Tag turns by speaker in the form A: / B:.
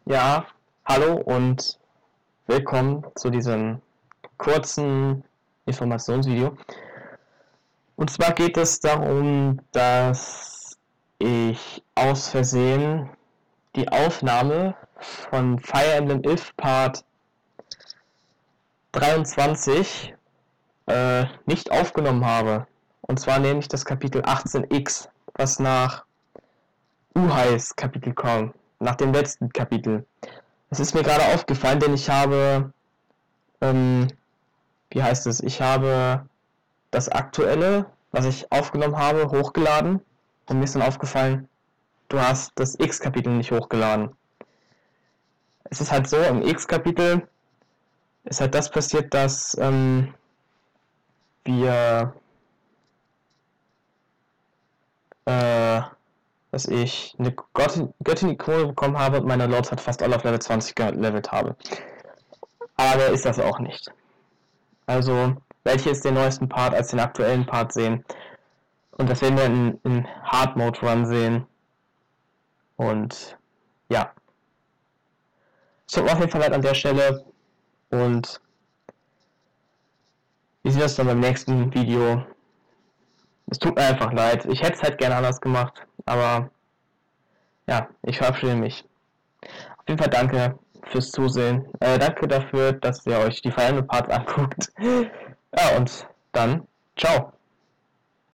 A: Ja, hallo und willkommen zu diesem kurzen Informationsvideo. Und zwar geht es darum, dass ich aus Versehen die Aufnahme von Fire Emblem If Part 23 nicht aufgenommen habe. Und zwar nämlich das Kapitel 18x, was nach Uhais Kapitel kommt, nach dem letzten Kapitel. Es ist mir gerade aufgefallen, denn ich habe, ich habe das aktuelle, was ich aufgenommen habe, hochgeladen und mir ist dann aufgefallen, du hast das X-Kapitel nicht hochgeladen. Es ist halt so, im X-Kapitel ist halt das passiert, dass dass ich eine Göttin-Ikone bekommen habe und meine Lords halt fast alle auf Level 20 gelevelt habe. Aber ist das auch nicht. Also, welche ist den neuesten Part als den aktuellen Part sehen? Und das werden wir in Hard Mode Run sehen. Und ja. Ich tut mir auf jeden Fall leid an der Stelle. Und wir sehen uns dann beim nächsten Video. Es tut mir einfach leid. Ich hätte es halt gerne anders gemacht. Aber ja, ich verabschiede mich. Auf jeden Fall danke fürs Zusehen. Danke dafür, dass ihr euch die Fire Emblem Parts anguckt. Ja, und dann ciao.